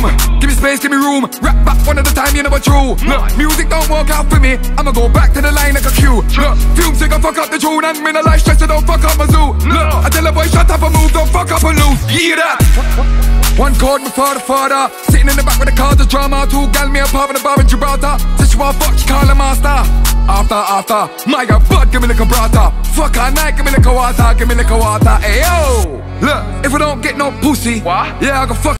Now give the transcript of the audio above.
Give me space, give me room. Rap back one at a time, you never true. Look, music don't work out for me. I'ma go back to the line like a cue. Look, fumes they gon' fuck up the tune. And me no life stress, so don't fuck up my zoo. Look, I tell a boy shut up and move, don't fuck up and lose. Yeah, that. One chord before the father. Sitting in the back with the cards of drama. Two gal me apart in the bar in Gibraltar. Said she want fuck, she call her master. After, my god, bud, give me like a brata. Fuck her night, give me like a water, give me like a water. Ayo, look, if I don't get no pussy, what? Yeah, I go fuck.